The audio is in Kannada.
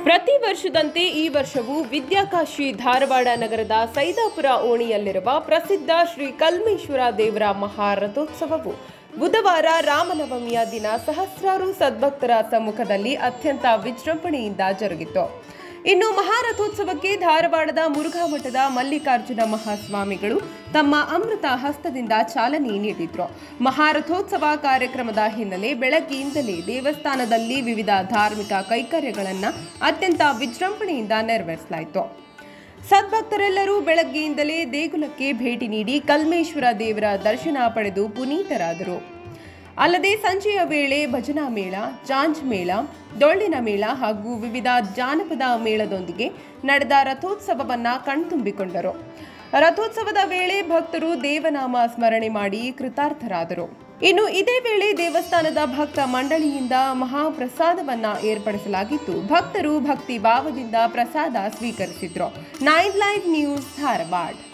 ಪ್ರತಿ ವರ್ಷದಂತೆ ಈ ವರ್ಷವೂ ವಿದ್ಯಾಕಾಶಿ ಧಾರವಾಡ ನಗರದ ಸೈದಾಪುರ ಓಣಿಯಲ್ಲಿರುವ ಪ್ರಸಿದ್ಧ ಶ್ರೀ ಕಲ್ಮೇಶ್ವರ ದೇವರ ಮಹಾರಥೋತ್ಸವವು ಬುಧವಾರ ರಾಮನವಮಿಯ ದಿನ ಸಹಸ್ರಾರು ಸದ್ಭಕ್ತರ ಸಮ್ಮುಖದಲ್ಲಿ ಅತ್ಯಂತ ವಿಜೃಂಭಣೆಯಿಂದ ಜರುಗಿತು. ಇನ್ನು ಮಹಾರಥೋತ್ಸವಕ್ಕೆ ಧಾರವಾಡದ ಮುರುಘಾ ಮಠದ ಮಲ್ಲಿಕಾರ್ಜುನ ಮಹಾಸ್ವಾಮಿಗಳು ತಮ್ಮ ಅಮೃತ ಹಸ್ತದಿಂದ ಚಾಲನೆ ನೀಡಿದ್ರು. ಮಹಾರಥೋತ್ಸವ ಕಾರ್ಯಕ್ರಮದ ಹಿನ್ನೆಲೆ ಬೆಳಗ್ಗೆಯಿಂದಲೇ ದೇವಸ್ಥಾನದಲ್ಲಿ ವಿವಿಧ ಧಾರ್ಮಿಕ ಕೈಂಕರ್ಯಗಳನ್ನು ಅತ್ಯಂತ ವಿಜೃಂಭಣೆಯಿಂದ ನೆರವೇರಿಸಲಾಯಿತು. ಸದ್ಭಕ್ತರೆಲ್ಲರೂ ಬೆಳಗ್ಗೆಯಿಂದಲೇ ದೇಗುಲಕ್ಕೆ ಭೇಟಿ ನೀಡಿ ಕಲ್ಮೇಶ್ವರ ದೇವರ ದರ್ಶನ ಪಡೆದು ಪುನೀತರಾದರು. ಅಲ್ಲದೆ ಸಂಜೆಯ ವೇಳೆ ಭಜನಾ ಮೇಳ, ಜಾಂಜ್ ಮೇಳ, ಡೊಳ್ಳಿನ ಮೇಳ ಹಾಗೂ ವಿವಿಧ ಜಾನಪದ ಮೇಳದೊಂದಿಗೆ ನಡೆದ ರಥೋತ್ಸವವನ್ನು ಕಣ್ತುಂಬಿಕೊಂಡರು. ರಥೋತ್ಸವದ ವೇಳೆ ಭಕ್ತರು ದೇವನಾಮ ಸ್ಮರಣೆ ಮಾಡಿ ಕೃತಾರ್ಥರಾದರು. ಇನ್ನು ಇದೇ ವೇಳೆ ದೇವಸ್ಥಾನದ ಭಕ್ತ ಮಂಡಳಿಯಿಂದ ಮಹಾಪ್ರಸಾದವನ್ನ ಏರ್ಪಡಿಸಲಾಗಿದ್ದು, ಭಕ್ತರು ಭಕ್ತಿ ಭಾವದಿಂದ ಪ್ರಸಾದ ಸ್ವೀಕರಿಸಿದ್ರು. 9 ಲೈವ್ ನ್ಯೂಸ್ ಧಾರವಾಡ.